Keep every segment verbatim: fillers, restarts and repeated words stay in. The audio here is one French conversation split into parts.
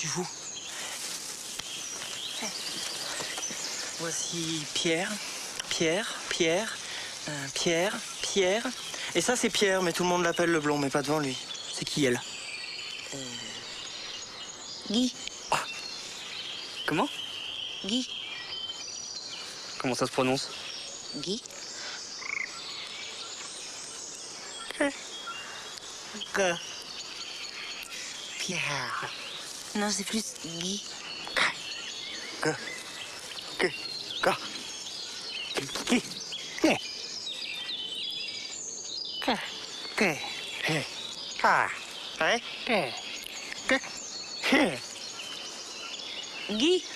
tu fous? Voici Pierre, Pierre, Pierre, euh, Pierre, Pierre. Et ça, c'est Pierre, mais tout le monde l'appelle le blond, mais pas devant lui. C'est qui, elle? Euh... Guy. Oh. Comment? Guy. Comment ça se prononce? Guy. Que. Pierre. Non, c'est plus Guy. Que. Que. Que. Qui? Que. Que. Que. Ah. Ouais. Que. Que. Que. Guy.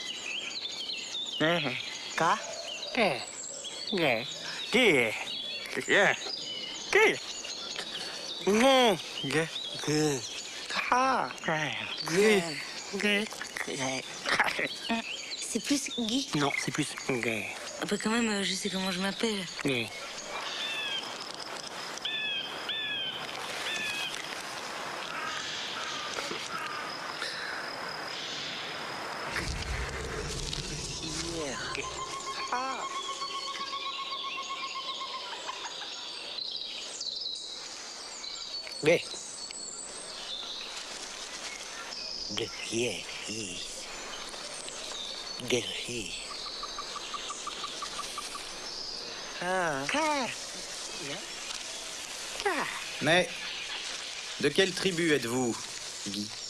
Que. Que. Que. Qui? Que. Qui? Que. Que. Que. Ah. Que. Que. C'est plus Guy. Non, c'est plus gay. Bah quand même, je sais comment je m'appelle. Gay. Ah. Gay. De Pierre. Guerrier. Ah. Mais de quelle tribu êtes-vous, Guy?